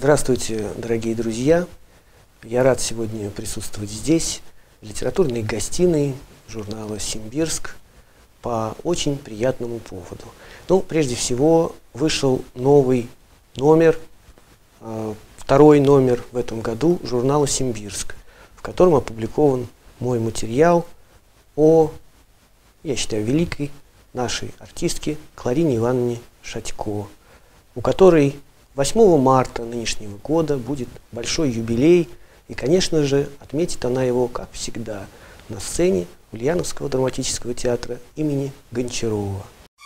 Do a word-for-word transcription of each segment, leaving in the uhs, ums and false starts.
Здравствуйте, дорогие друзья! Я рад сегодня присутствовать здесь, в литературной гостиной журнала «Симбирск» по очень приятному поводу. Ну, прежде всего, вышел новый номер, второй номер в этом году журнала «Симбирск», в котором опубликован мой материал о, я считаю, великой нашей артистке Кларине Ивановне Шатько, у которой восьмого марта нынешнего года будет большой юбилей, и, конечно же, отметит она его, как всегда, на сцене Ульяновского драматического театра имени Гончарова.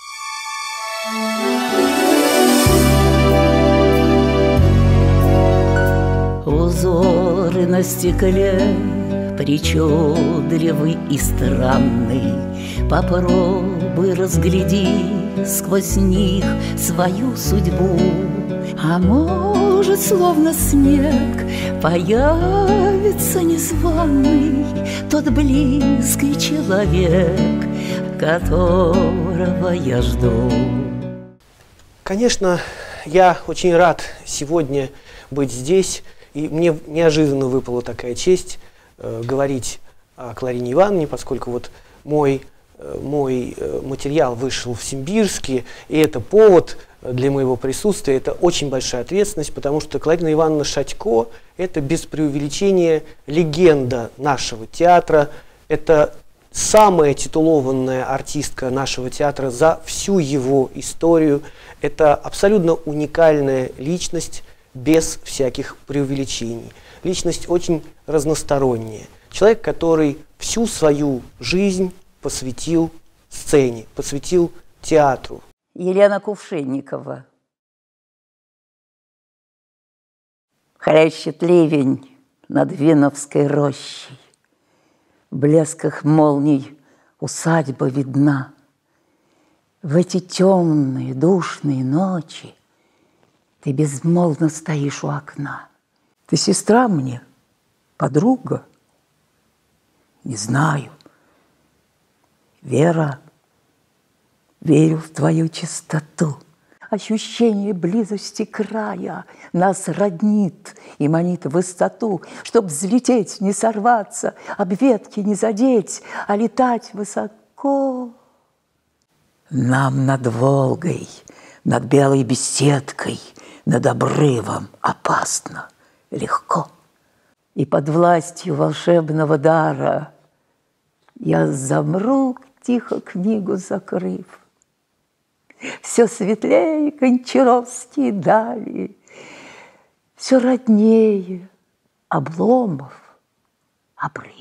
Узоры на стекле причудливый и странный, попробуй разгляди сквозь них свою судьбу. А может, словно снег, появится незваный тот близкий человек, которого я жду. Конечно, я очень рад сегодня быть здесь, и мне неожиданно выпала такая честь э, говорить о Кларине Ивановне, поскольку вот мой, э, мой э, материал вышел в Симбирске, и это повод для моего присутствия. Это очень большая ответственность, потому что Кларина Ивановна Шатько – это без преувеличения легенда нашего театра, это самая титулованная артистка нашего театра за всю его историю, это абсолютно уникальная личность, без всяких преувеличений. Личность очень разносторонняя. Человек, который всю свою жизнь посвятил сцене, посвятил театру. Елена Кувшинникова. Хлещет ливень над Виновской рощей, в блесках молний усадьба видна. В эти темные, душные ночи ты безмолвно стоишь у окна. Ты сестра мне, подруга? Не знаю. Вера, верю в твою чистоту. Ощущение близости края нас роднит и манит в высоту, чтоб взлететь, не сорваться, об ветки не задеть, а летать высоко. Нам над Волгой, над белой беседкой, над обрывом опасно, легко. И под властью волшебного дара я замру, тихо книгу закрыв. Все светлее гончаровские дали, все роднее Обломов обрыв.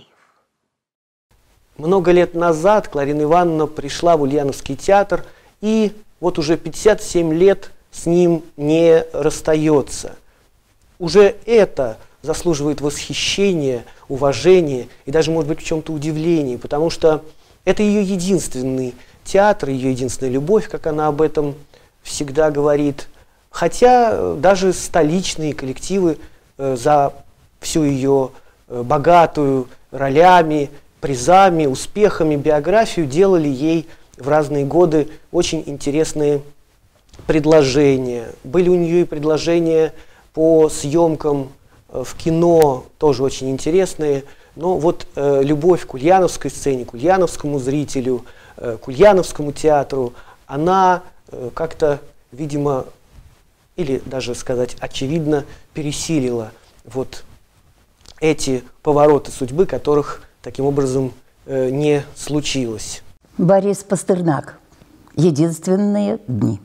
Много лет назад Кларина Ивановна пришла в Ульяновский театр, и вот уже пятьдесят семь лет с ним не расстается. Уже это заслуживает восхищения, уважения и даже, может быть, в чем-то удивления, потому что это ее единственный театр, ее единственная любовь, как она об этом всегда говорит. Хотя даже столичные коллективы э, за всю ее э, богатую ролями, призами, успехами, биографию делали ей в разные годы очень интересные предложения. Были у нее и предложения по съемкам э, в кино, тоже очень интересные. Но вот э, любовь к ульяновской сцене, к ульяновскому зрителю, э, к ульяновскому театру, она э, как-то, видимо, или даже сказать очевидно, пересилила вот эти повороты судьбы, которых таким образом э, не случилось. Борис Пастернак. «Единственные дни».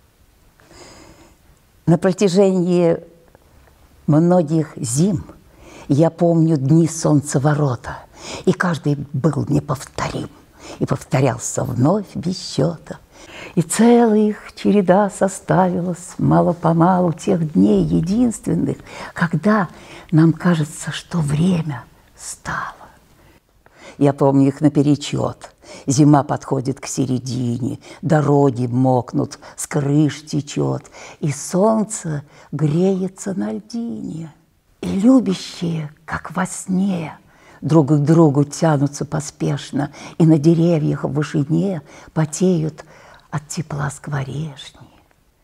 На протяжении многих зим я помню дни солнцеворота, и каждый был неповторим, и повторялся вновь без счета. И целая их череда составилась мало-помалу тех дней единственных, когда нам кажется, что время стало. Я помню их наперечет. Зима подходит к середине, дороги мокнут, с крыш течет, и солнце греется на льдине. И любящие, как во сне, друг к другу тянутся поспешно, и на деревьях в вышине потеют от тепла скворечни.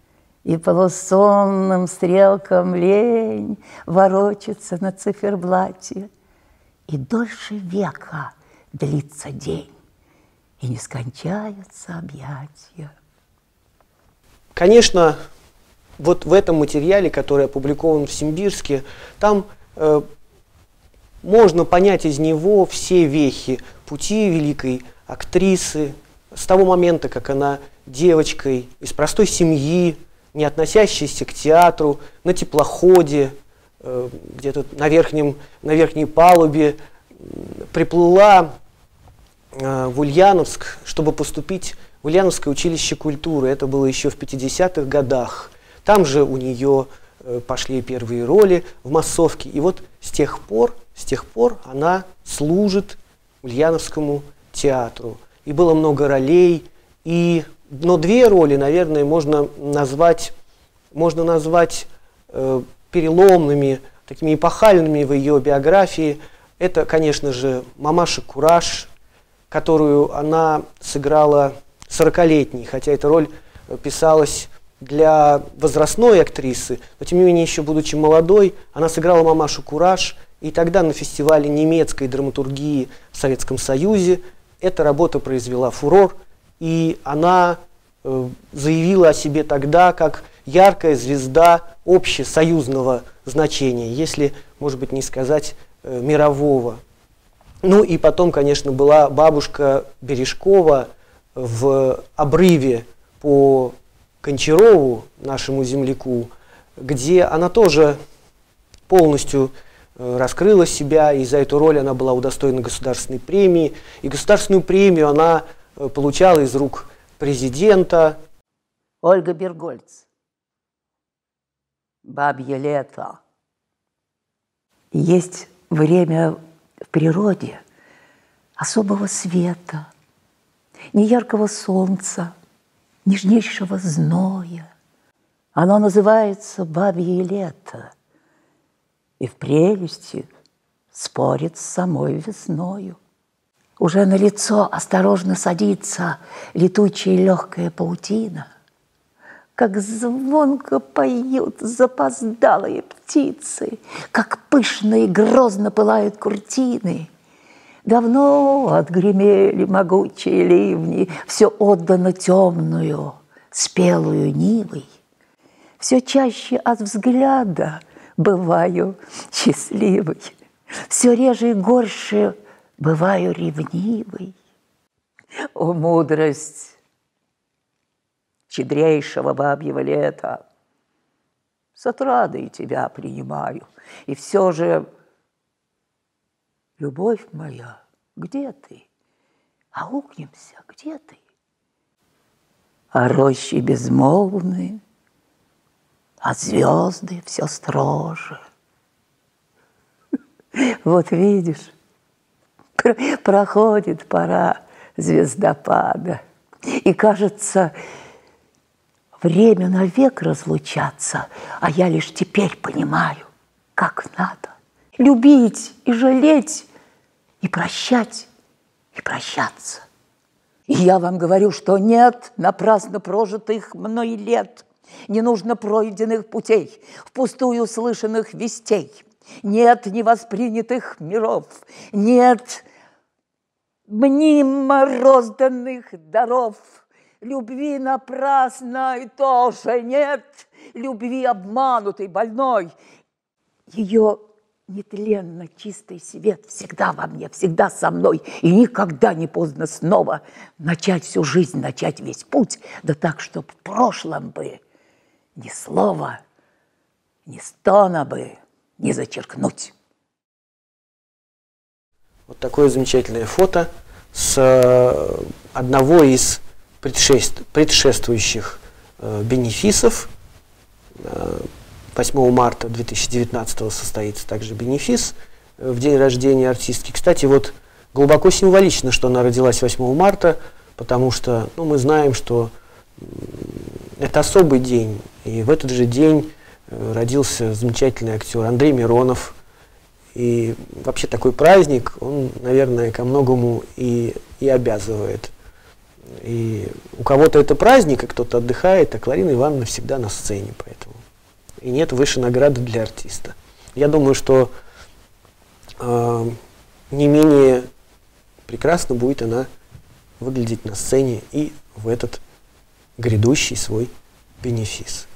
И полусонным стрелкам лень ворочаться на циферблате. И дольше века длится день, и не скончаются объятия. Конечно, вот в этом материале, который опубликован в Симбирске, там э, можно понять из него все вехи пути великой актрисы, с того момента, как она девочкой из простой семьи, не относящейся к театру, на теплоходе, э, где-то на, верхнем, на верхней палубе, приплыла э, в Ульяновск, чтобы поступить в Ульяновское училище культуры. Это было еще в пятидесятых годах. Там же у нее э, пошли первые роли в массовке. И вот с тех пор, с тех пор она служит Ульяновскому театру. И было много ролей, и, но две роли, наверное, можно назвать, можно назвать э, переломными, такими эпохальными в ее биографии. Это, конечно же, «Мамаша Кураж», которую она сыграла сорокалетней, хотя эта роль писалась для возрастной актрисы, но тем не менее, еще будучи молодой, она сыграла «Мамашу Кураж», и тогда на фестивале немецкой драматургии в Советском Союзе эта работа произвела фурор, и она э, заявила о себе тогда как яркая звезда общесоюзного значения, если, может быть, не сказать э, мирового. Ну и потом, конечно, была бабушка Бережкова в «Обрыве» по Гончарову, нашему земляку, где она тоже полностью раскрыла себя, и за эту роль она была удостоена государственной премии. И государственную премию она получала из рук президента. Ольга Бергольц. «Бабье лето». Есть время в природе особого света, неяркого солнца, нежнейшего зноя. Оно называется «Бабье лето», и в прелести спорит с самой весною. Уже на лицо осторожно садится летучая легкая паутина, как звонко поют запоздалые птицы, как пышно и грозно пылают куртины. Давно отгремели могучие ливни, все отдано темную, спелую нивой. Все чаще от взгляда бываю счастливой, все реже и горше бываю ревнивой. О, мудрость щедрейшего бабьего лета! С отрадой тебя принимаю, и все же, любовь моя, где ты? Аукнемся, где ты? А рощи безмолвны, а звезды все строже. Вот видишь, проходит пора звездопада, и кажется, время навек разлучаться, а я лишь теперь понимаю, как надо любить и жалеть, и прощать, и прощаться. И я вам говорю, что нет напрасно прожитых мной лет, не нужно пройденных путей, впустую слышанных вестей, нет невоспринятых миров, нет мнимо розданных даров. Любви напрасной тоже нет, любви обманутой, больной. Ее нетленно чистый свет всегда во мне, всегда со мной, и никогда не поздно снова начать всю жизнь, начать весь путь, да так, чтоб в прошлом бы ни слова, ни стона бы не зачеркнуть. Вот такое замечательное фото с одного из предшествующих бенефисов. восьмого марта две тысячи девятнадцатого состоится также бенефис в день рождения артистки. Кстати, вот глубоко символично, что она родилась восьмого марта, потому что ну, мы знаем, что это особый день. И в этот же день родился замечательный актер Андрей Миронов. И вообще такой праздник, он, наверное, ко многому и, и обязывает. И у кого-то это праздник, и кто-то отдыхает, а Кларина Ивановна всегда на сцене, поэтому. И нет выше награды для артиста. Я думаю, что э, не менее прекрасно будет она выглядеть на сцене и в этот грядущий свой бенефис.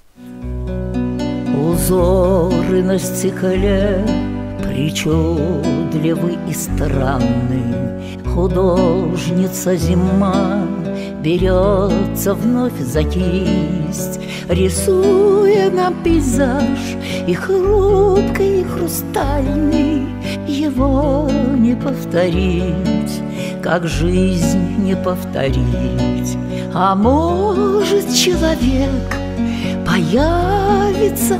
Узоры на стекле причудливы и странны. Художница зима берется вновь за кисть, рисуя нам пейзаж и хрупкий, и хрустальный. Его не повторить, как жизнь не повторить. А может, человек появится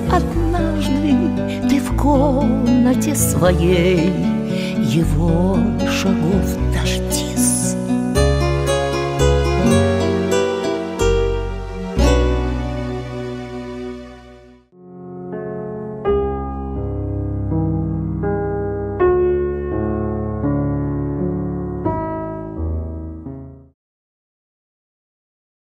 однажды, ты в комнате своей его шагов